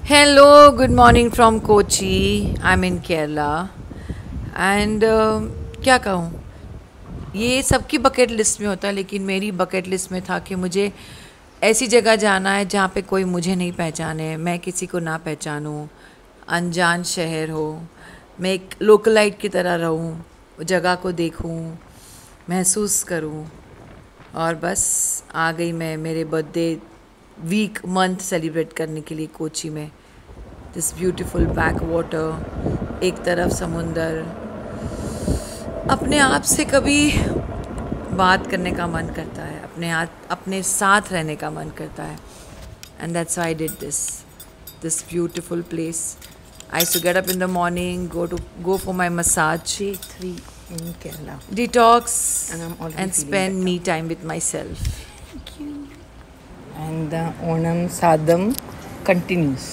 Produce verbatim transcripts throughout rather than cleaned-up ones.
Hello, good morning from Kochi. I'm in Kerala. And uh, क्या कहूँ, ये सबकी बकेट लिस्ट में होता है, लेकिन मेरी बकेट लिस्ट में था कि मुझे ऐसी जगह जाना है जहाँ पे कोई मुझे नहीं पहचाने, मैं किसी को ना पहचानूँ, अनजान शहर हो, मैं एक लोकलाइट की तरह रहूँ, जगह को देखूँ, महसूस करूँ। और बस आ गई मैं मेरे बर्थडे वीक मंथ सेलिब्रेट करने के लिए कोची में। दिस ब्यूटीफुल बैक वाटर, एक तरफ समुंदर, अपने आप से कभी बात करने का मन करता है, अपने हाथ अपने साथ रहने का मन करता है। And that's why I did this this beautiful place. I used to get up in the morning, go to go for my massage, Day three in Kerala. detox, And I'm already and feeling spend better. me time with myself. Thank you. And the Onam Sadam continues.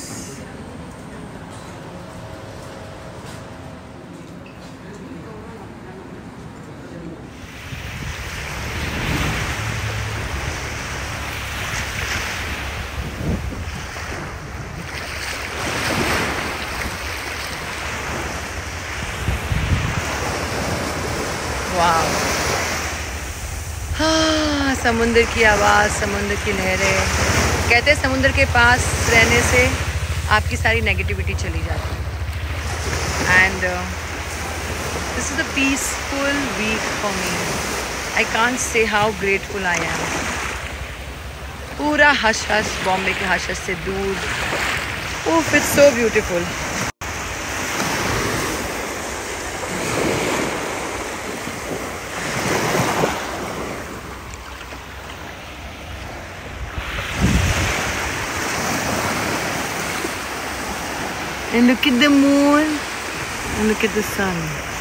वाह, हाँ, समुंदर की आवाज़, समुंदर की लहरें। कहते हैं समुंदर के पास रहने से आपकी सारी नेगेटिविटी चली जाती है। And this is a peaceful week for me. I can't say how grateful I am. पूरा हश हश, बॉम्बे के हश हश से दूर। Oh, it's so beautiful. And look at the moon and look at the sun.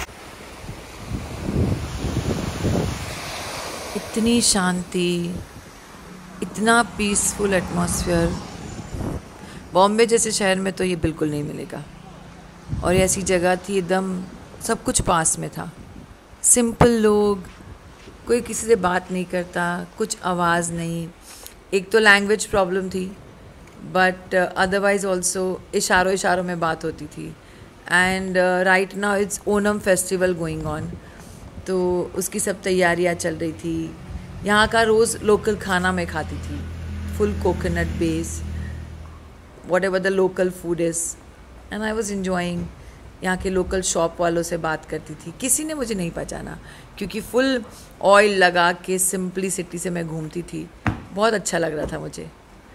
इतनी शांति, इतना peaceful atmosphere Bombay जैसे शहर में तो ये बिल्कुल नहीं मिलेगा। और ऐसी जगह थी, एकदम सब कुछ पास में था। सिंपल लोग, कोई किसी से बात नहीं करता, कुछ आवाज़ नहीं। एक तो लैंग्वेज प्रॉब्लम थी, बट अदरवाइज ऑल्सो इशारों इशारों में बात होती थी। And right now it's Onam festival going on, तो उसकी सब तैयारियां चल रही थी। यहाँ का रोज़ लोकल खाना मैं खाती थी, full coconut base, whatever the local food is, and I was enjoying. यहाँ के लोकल शॉप वालों से बात करती थी। किसी ने मुझे नहीं पहचाना, क्योंकि फुल ऑयल लगा के सिंपलिसिटी से मैं घूमती थी। बहुत अच्छा लग रहा था मुझे।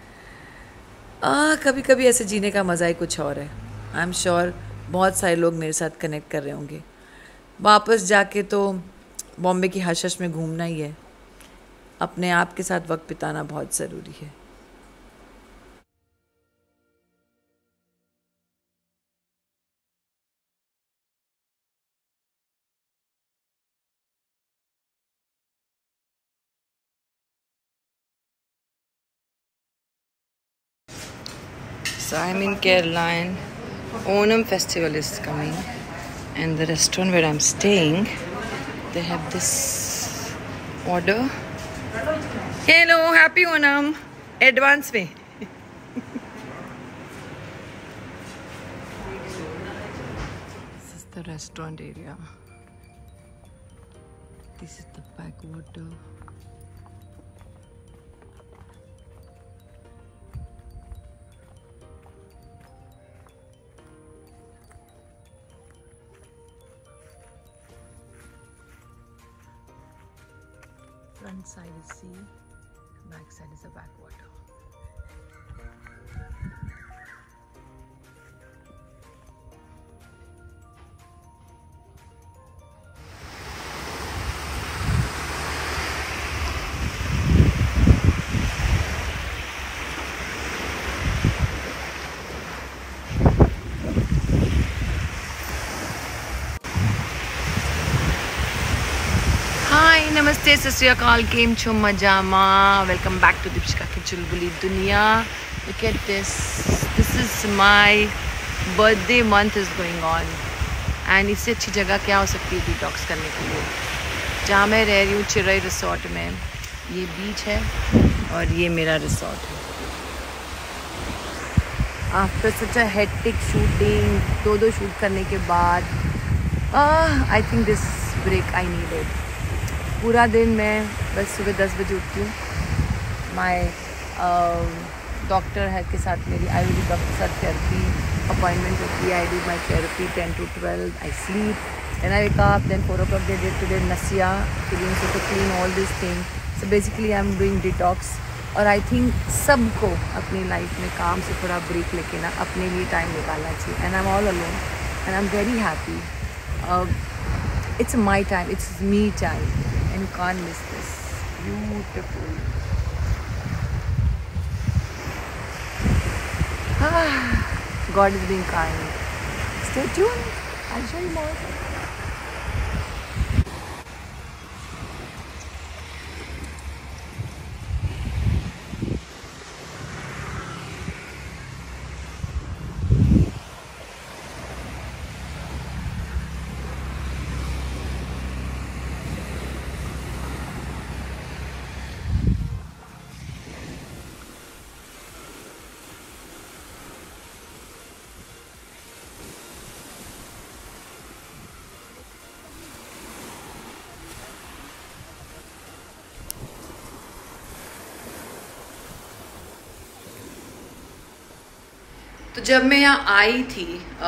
आ, कभी कभी ऐसे जीने का मज़ा ही कुछ और है। आई एम श्योर बहुत सारे लोग मेरे साथ कनेक्ट कर रहे होंगे। वापस जाके तो बॉम्बे की हश हश में घूमना ही है। अपने आप के साथ वक्त बिताना बहुत ज़रूरी है। So I'm in Kerala and Onam festival is coming, and the restaurant where I'm staying, they have this order. Hello, happy Onam, advance में. This is the restaurant area. This is the backwater. Front side is sea, back side is a backwater. हाय, नमस्ते, सत श्री अकाल, केम छो, मजामा। Welcome back to Deepika की चुलबुली दुनिया। Look at this, this is my birthday month is going on, and इससे अच्छी जगह क्या हो सकती है डिटॉक्स करने के लिए। जहाँ मैं रह रही हूँ चिरई रिसोर्ट में, ये बीच है और ये मेरा रिसोर्ट है। After such a hectic shooting, दो दो शूट करने के बाद I think this break I needed. पूरा दिन मैं बस सुबह दस बजे उठती हूँ, माई डॉक्टर है के साथ, मेरी आयुर्वेदिक डॉक्टर के साथ थेरेपी अपॉइंटमेंट होती है। I do my therapy ten to twelve, I sleep, then I wake up, then four o'clock they date today nasya clean, so to clean all this thing. So basically I am doing detox. और I think सबको अपनी life में काम से थोड़ा break लेके ना अपने लिए टाइम निकालना चाहिए। And I am all alone and I am very happy. It's my time, it's me time, and you can't miss this. Beautiful. God is being kind. Stay tuned. I'll show you more. तो जब मैं यहाँ आई थी,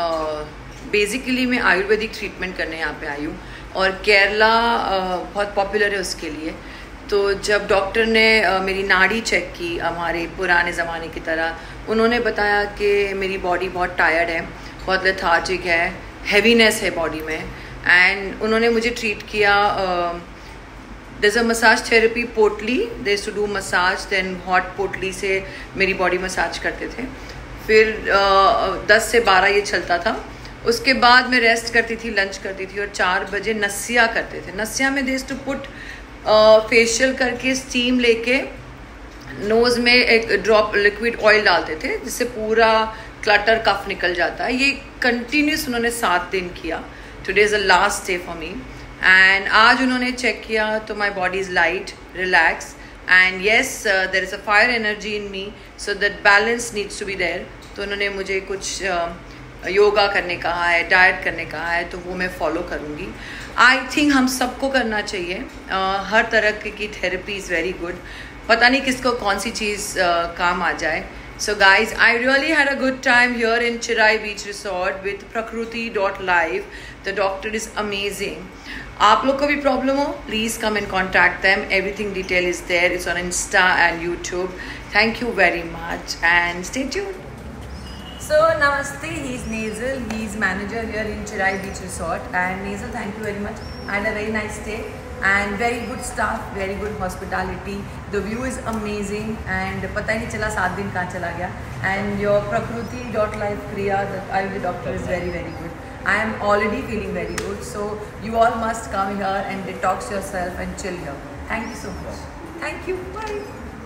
basically मैं Ayurvedic treatment करने यहाँ पे आई हूँ और केरला बहुत पॉपुलर है उसके लिए। तो जब डॉक्टर ने uh, मेरी नाड़ी चेक की हमारे पुराने ज़माने की तरह, उन्होंने बताया कि मेरी बॉडी बहुत टायर्ड है, बहुत लेथार्जिक है, हैवीनेस है बॉडी में। एंड उन्होंने मुझे ट्रीट किया। There is a massage therapy potli, they to do massage, then hot potli से मेरी बॉडी मसाज करते थे। फिर दस से बारह ये चलता था। उसके बाद मैं रेस्ट करती थी, लंच करती थी और चार बजे नसिया करते थे। नसिया में देस टू पुट फेशियल करके स्टीम लेके नोज़ में एक ड्रॉप लिक्विड ऑयल डालते थे, जिससे पूरा क्लटर कफ निकल जाता है। ये कंटिन्यूस उन्होंने सात दिन किया। Today is the last day for me. And आज उन्होंने चेक किया तो my body is light, relax, and yes, uh, there is a fire energy in me, so that balance needs to be there. तो उन्होंने मुझे कुछ yoga uh, करने कहा है, डाइट करने कहा है, तो वो मैं फॉलो करूँगी। आई थिंक हम सबको करना चाहिए। uh, हर तरह की थेरेपी इज़ वेरी गुड। पता नहीं किसको कौन सी चीज़ uh, काम आ जाए। So guys, I really had a good time here in Chirai Beach Resort with Prakruti dot live. The doctor is amazing. आप लोग को भी प्रॉब्लम हो, please come and contact them. Everything detail is there, it's on insta and YouTube. Thank you very much and stay tuned. So namaste, he's Nazel, he's manager here in Chirai Beach Resort. And Nazel, thank you very much. I had a very nice stay and very good staff, very good hospitality. The view is amazing and पता ही नहीं चला सात दिन कहाँ चला गया. And your Prakruti dot life Priya, the Ayurvedic doctor, is very very good. I am already feeling very good, so you all must come here and detox yourself and chill here. Thank you so much. Thank you. Bye.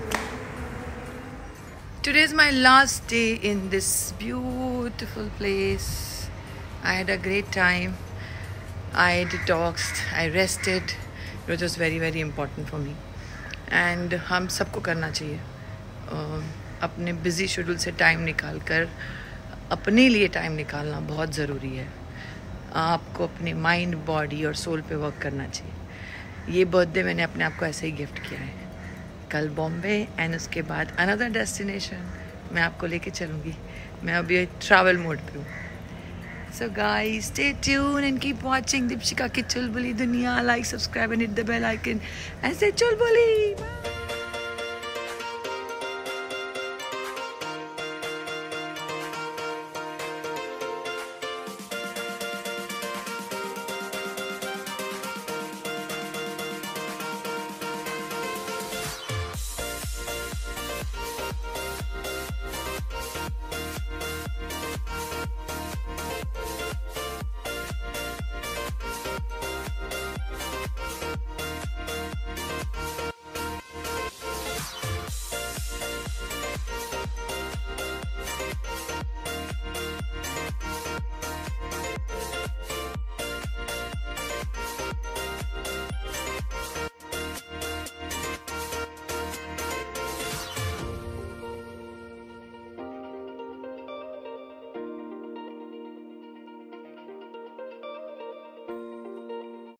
Today is my last day in this beautiful place. I had a great time. I detoxed, I rested, which was very very important for me. And हम सबको करना चाहिए। uh, अपने busy schedule से time निकाल कर अपने लिए time निकालना बहुत ज़रूरी है। आपको अपने माइंड, बॉडी और सोल पे वर्क करना चाहिए। ये बर्थडे मैंने अपने आप को ऐसे ही गिफ्ट किया है। कल बॉम्बे एंड उसके बाद अनदर डेस्टिनेशन मैं आपको लेके चलूँगी। मैं अभी ट्रैवल मोड पे हूँ। So guys, stay tune and keep watching Deepshikha की चुलबुली दुनिया। Like, subscribe and hit the bell icon and say Chulbuli.